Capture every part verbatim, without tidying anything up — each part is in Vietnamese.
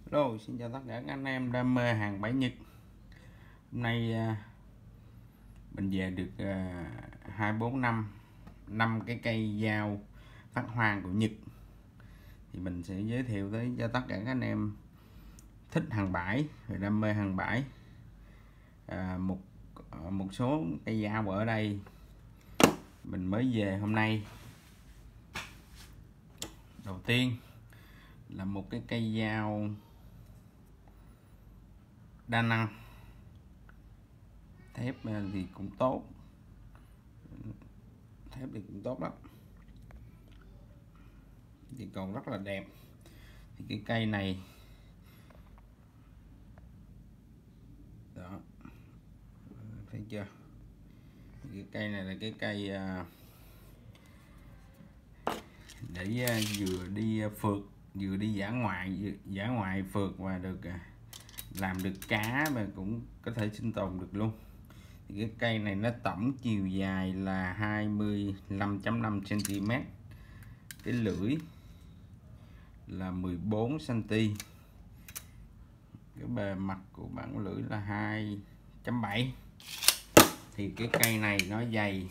Hello, xin chào tất cả các anh em đam mê hàng bãi Nhật. Hôm nay mình về được hai bốn năm năm cái cây dao phát hoang của Nhật, thì mình sẽ giới thiệu tới cho tất cả các anh em thích hàng bãi và đam mê hàng bãi. À, một một số cây dao ở đây mình mới về hôm nay. Đầu tiên là một cái cây dao đa năng, thép thì cũng tốt, thép thì cũng tốt lắm, thì còn rất là đẹp. Thì cái cây này đó, thấy chưa, cái cây này là cái cây để vừa đi phượt, vừa đi dã ngoại dã ngoại phượt và được làm được cá, mà cũng có thể sinh tồn được luôn. Thì cái cây này nó tổng chiều dài là hai mươi lăm phẩy năm xăng-ti-mét, cái lưỡi là mười bốn xăng-ti-mét, cái bề mặt của bản lưỡi là hai chấm bảy. Thì cái cây này nó dày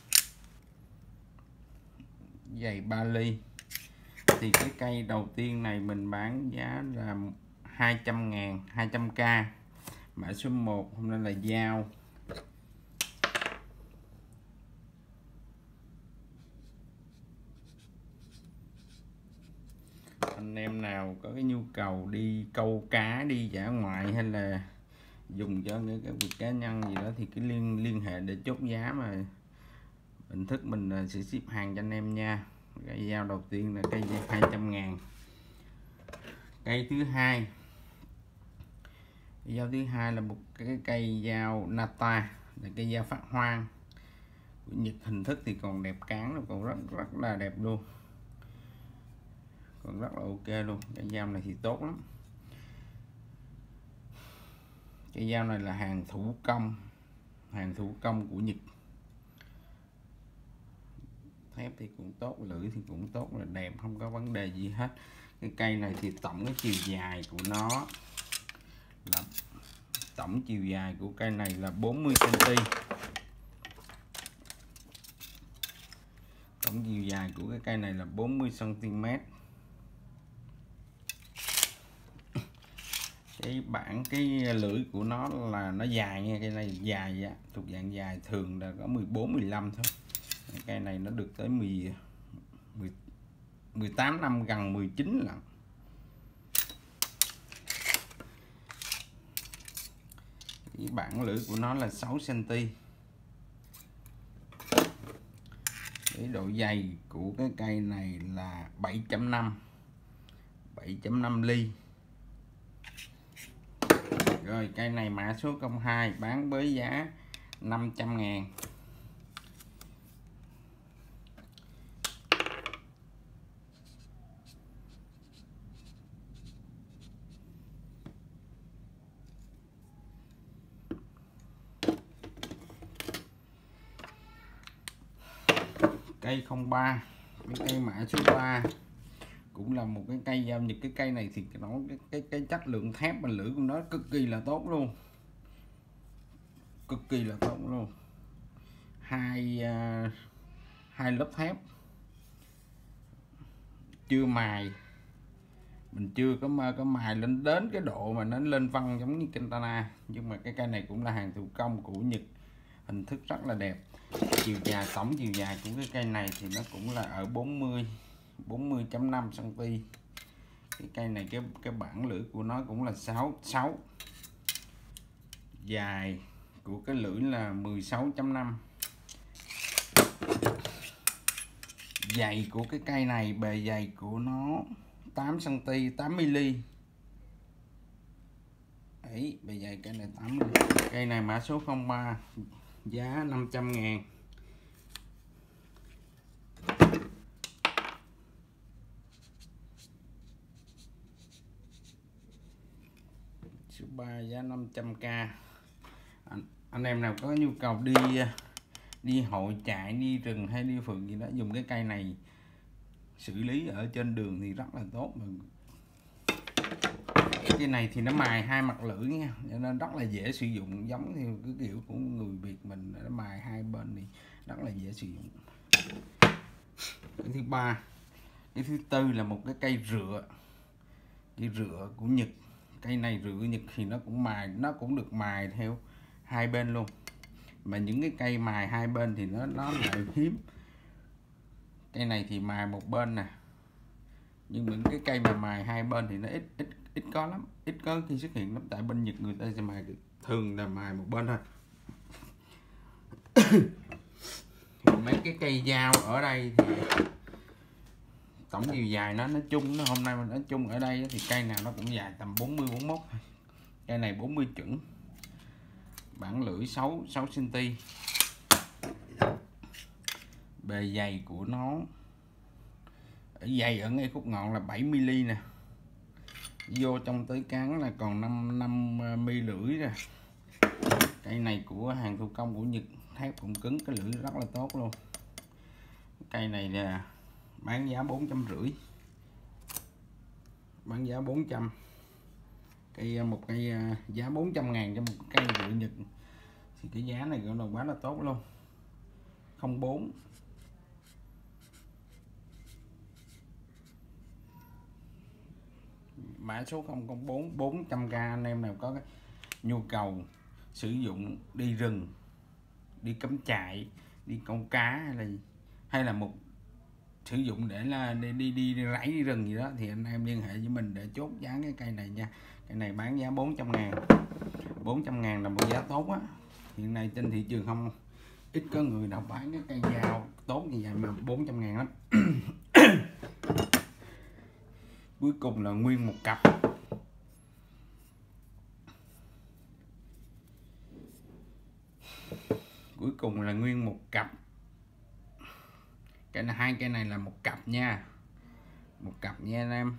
dày ba ly. Thì cái cây đầu tiên này mình bán giá là hai trăm ngàn, hai trăm k. Mã số một hôm nay là dao. Anh em nào có cái nhu cầu đi câu cá, đi dã ngoại hay là dùng cho những cái việc cá nhân gì đó thì cứ liên liên hệ để chốt giá, mà hình thức mình sẽ ship hàng cho anh em nha. Cây dao đầu tiên là cây hai trăm ngàn. Cây thứ hai, cây dao thứ hai là một cái cây dao Nata, là cây dao phát hoang của Nhật. Hình thức thì còn đẹp, cán nó còn rất rất là đẹp luôn, còn rất là ok luôn. Cái dao này thì tốt lắm. Cái dao này là hàng thủ công, hàng thủ công của Nhật. Thép thì cũng tốt, lưỡi thì cũng tốt, là đẹp, không có vấn đề gì hết. Cái cây này thì tổng cái chiều dài của nó là tổng chiều dài của cây này là bốn mươi xăng-ti-mét. Tổng chiều dài của cái cây này là bốn mươi xăng-ti-mét. Cái bản cái lưỡi của nó là nó dài nha, cây này dài á, thuộc dạng dài, thường là có mười bốn mười lăm thôi. Cây này nó được tới mười, mười, mười tám năm, gần mười chín lận. Cái bản lưỡi của nó là sáu xăng-ti-mét. Cái độ dày của cái cây này là bảy chấm năm, bảy chấm năm ly. Rồi cây này mã số không hai, bán với giá năm trăm ngàn. Cây không ba, cái cây mã số ba cũng là một cái cây dao Nhật. Cái cây này thì nó cái cái, cái chất lượng thép và lưỡi của nó cực kỳ là tốt luôn, cực kỳ là tốt luôn. Hai uh, hai lớp thép, chưa mài, mình chưa có có mài lên đến cái độ mà nó lên vân giống như Kentana. Nhưng mà cái cây này cũng là hàng thủ công của Nhật, hình thức rất là đẹp. Chiều dài, tổng chiều dài của cái cây này thì nó cũng là ở bốn mươi, bốn mươi chấm năm xăng-ti-mét. Cái cây này cái cái bản lưỡi của nó cũng là sáu, sáu. Dài của cái lưỡi là mười sáu chấm năm. Dày của cái cây này, bề dày của nó tám xăng-ti-mét, tám mi-li. Đấy, bề dày cây này tám mi-li. Cây này mã số không ba, giá năm trăm ngàn. Số ba giá năm trăm k. Anh, anh em nào có nhu cầu đi đi hội trại, đi rừng hay đi phượt gì đó, dùng cái cây này xử lý ở trên đường thì rất là tốt. Mà Cái này thì nó mài hai mặt lưỡi nha, cho nên rất là dễ sử dụng, giống theo cái kiểu của người Việt mình, nó mài hai bên thì rất là dễ sử dụng. Cái thứ ba, cái thứ tư là một cái cây rựa, cây rựa của Nhật. Cây này rựa Nhật thì nó cũng mài, nó cũng được mài theo hai bên luôn, mà những cái cây mài hai bên thì nó nó lại hiếm. Cây này thì mài một bên nè, nhưng những cái cây mà mài hai bên thì nó ít ít ít có lắm, ít có khi xuất hiện lắm. Tại bên Nhật người ta sẽ mài thường là mài một bên thôi. Mấy cái cây dao ở đây thì tổng chiều dài nó nói chung, nó hôm nay mình nói chung ở đây thì cây nào nó cũng dài tầm bốn mươi bốn mươi mốt thôi. Cây này bốn mươi chuẩn, bản lưỡi sáu sáu xăng ti mét. Bề dày của nó ở dày ở ngay khúc ngọn là bảy mi li mét nè, vô trong tới cán là còn năm năm mi lưỡi rồi. Cây này của hàng thủ công của Nhật, thép cũng cứng, cái lưỡi rất là tốt luôn. Cây này là bán giá bốn trăm rưỡi, bán giá bốn trăm. Cây một cây giá bốn trăm ngàn cho một cây rưỡi Nhật thì cái giá này cũng là quá là tốt luôn. Không bốn mã số không không bốn bốn trăm k. Anh em nào có cái nhu cầu sử dụng đi rừng, đi cắm trại, đi câu cá hay là hay là một sử dụng để là đi đi đi, đi rẫy đi rừng gì đó thì anh em liên hệ với mình để chốt giá cái cây này nha. Cây này bán giá bốn trăm ngàn. bốn trăm ngàn là một giá tốt á. Hiện nay trên thị trường không ít có người nào bán cái cây dao tốt như vậy mà bốn trăm ngàn lắm. Cuối cùng là nguyên một cặp. Cuối cùng là nguyên một cặp. Cái này, hai cây này là một cặp nha. Một cặp nha anh em.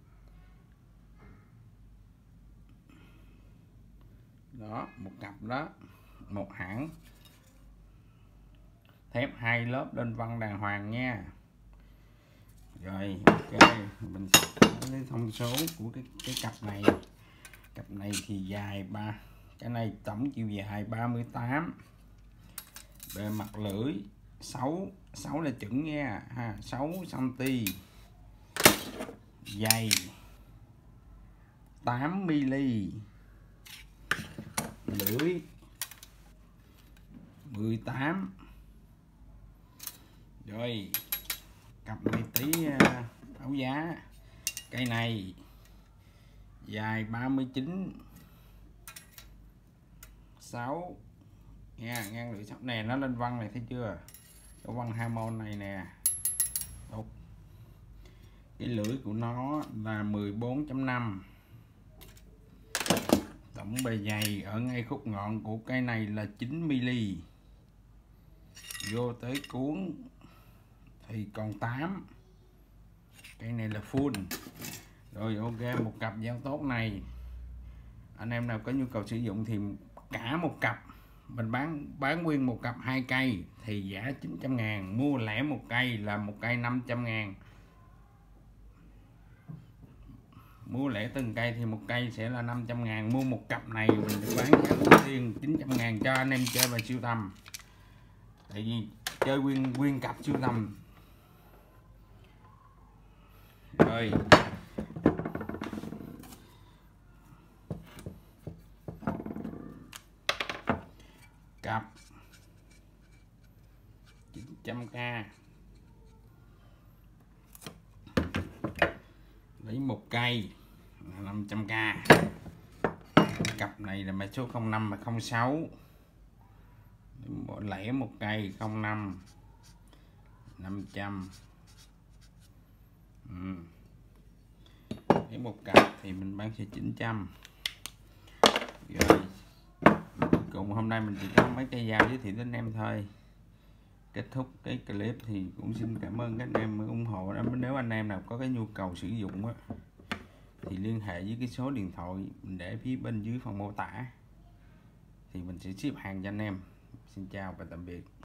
Đó, một cặp đó. Một hãng. Thép hai lớp lên vân đàng hoàng nha. Rồi, ok, mình sẽ lấy thông số của cái cái cặp này. Cặp này thì dài ba, cái này tổng chiều dài ba mươi tám. Bề mặt lưỡi sáu, sáu là chuẩn nha ha, sáu xăng ti mét. Dày tám mi li mét. Lưỡi mười tám. Rồi, cặp này tí báo giá. Cây này dài ba mươi chín, sáu nha, ngang lưỡi sắp này nó lên vân này, thấy chưa, cái vân hai môn này nè. Tốt. Cái lưỡi của nó là mười bốn chấm năm. Tổng bề dày ở ngay khúc ngọn của cây này là chín mi li mét. Vô tới cuốn thì còn tám. Cây này là full. Rồi ok, một cặp dao tốt này anh em nào có nhu cầu sử dụng thì cả một cặp mình bán bán nguyên một cặp hai cây thì giá chín trăm ngàn. Mua lẻ một cây là một cây năm trăm ngàn. Mua lẻ từng cây thì một cây sẽ là năm trăm ngàn. Mua một cặp này mình được bán giá ưu tiên chín trăm ngàn cho anh em chơi và sưu tầm. Tại vì chơi nguyên nguyên cặp sưu tầm. Rồi cặp chín trăm k, lấy một cây là năm trăm k. Cặp này là mã số không năm và không sáu. Lẻ một cây không năm năm trăm. Ừ. Lấy một cặp thì mình bán sẽ chín trăm. Rồi cùng hôm nay mình chỉ có mấy cây dao giới thiệu đến anh em thôi. Kết thúc cái clip thì cũng xin cảm ơn các anh em ủng hộ. Nếu anh em nào có cái nhu cầu sử dụng á, thì liên hệ với cái số điện thoại mình để phía bên dưới phần mô tả thì mình sẽ ship hàng cho anh em. Xin chào và tạm biệt.